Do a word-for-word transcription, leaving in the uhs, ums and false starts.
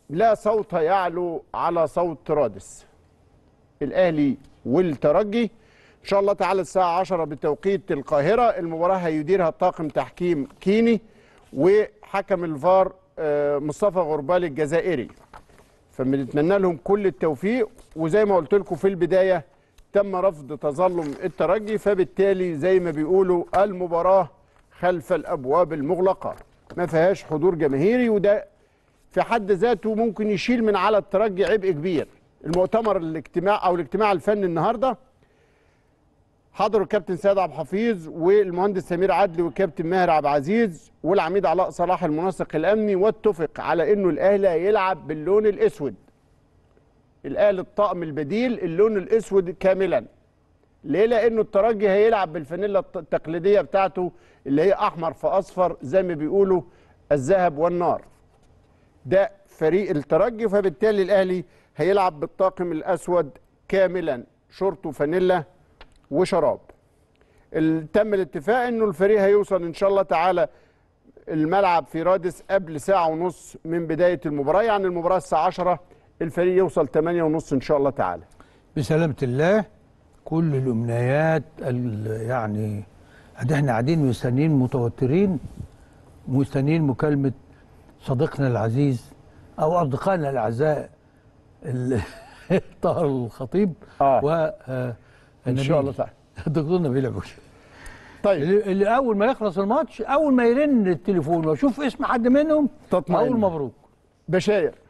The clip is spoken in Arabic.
لا صوت يعلو على صوت رادس. الاهلي والترجي ان شاء الله تعالى الساعه عشرة بتوقيت القاهره. المباراه هيديرها طاقم تحكيم كيني وحكم الفار مصطفى غربالي الجزائري. فبنتمنى لهم كل التوفيق، وزي ما قلت لكم في البدايه تم رفض تظلم الترجي، فبالتالي زي ما بيقولوا المباراه خلف الابواب المغلقه ما فيهاش حضور جماهيري، وده في حد ذاته ممكن يشيل من على الترجي عبء كبير. المؤتمر الاجتماع او الاجتماع الفني النهارده حضروا الكابتن سيد عبد الحفيظ والمهندس سمير عدلي والكابتن ماهر عبد العزيز والعميد علاء صلاح المنسق الامني، واتفق على انه الاهلي هيلعب باللون الاسود. الاهلي الطقم البديل اللون الاسود كاملا. ليه؟ لانه الترجي هيلعب بالفانيلا التقليديه بتاعته اللي هي احمر في اصفر زي ما بيقولوا الذهب والنار. ده فريق الترجي، فبالتالي الاهلي هيلعب بالطاقم الاسود كاملا، شورت وفانيلا وشراب. تم الاتفاق انه الفريق هيوصل ان شاء الله تعالى الملعب في رادس قبل ساعه ونص من بدايه المباراه، يعني المباراه الساعه عشرة، الفريق يوصل ثمانية ونص ان شاء الله تعالى. بسلامه الله. كل الامنيات يعني احنا قاعدين مستنيين متوترين، مستنيين مكالمه صديقنا العزيز او اصدقائنا الاعزاء طاهر الخطيب آه. و ان شاء الله تعالى الدكتور نبيل ابو بكر. طيب اللي اول ما يخلص الماتش اول ما يرن التليفون واشوف اسم حد منهم تطمئن. اقول مبروك. بشاير